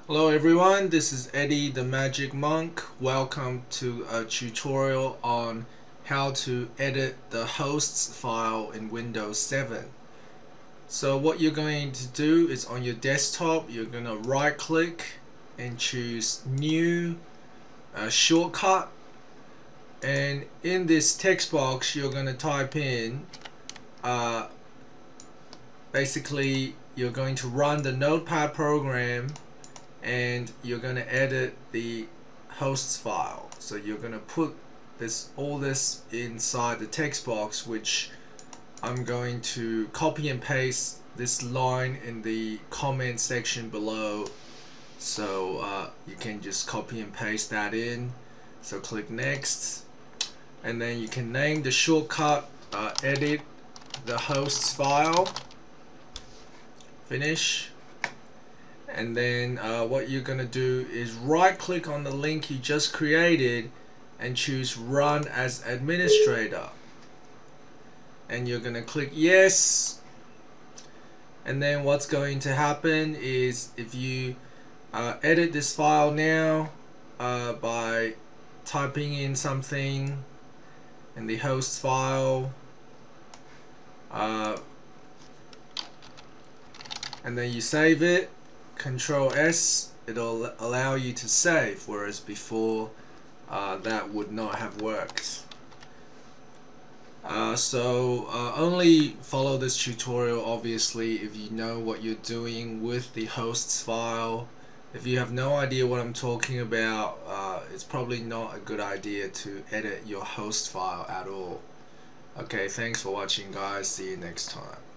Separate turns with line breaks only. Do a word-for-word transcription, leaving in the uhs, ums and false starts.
Hello everyone, this is Eddie the Magic Monk. Welcome to a tutorial on how to edit the hosts file in Windows seven. So what you're going to do is on your desktop, you're going to right click and choose New uh, Shortcut, and in this text box you're going to type in uh, basically you're going to run the notepad program and you're going to edit the hosts file. So you're going to put this all this inside the text box, which I'm going to copy and paste this line in the comment section below, so uh, you can just copy and paste that in. So click next, and then you can name the shortcut uh, edit the hosts file, finish. And then uh, what you're gonna do is right click on the link you just created and choose run as administrator, and you're gonna click yes. And then what's going to happen is if you uh, edit this file now uh, by typing in something in the host file uh, and then you save it, Control S, it'll allow you to save, whereas before uh, that would not have worked. Uh, so uh, only follow this tutorial obviously if you know what you're doing with the hosts file. If you have no idea what I'm talking about, uh, it's probably not a good idea to edit your host file at all. Okay, thanks for watching guys, see you next time.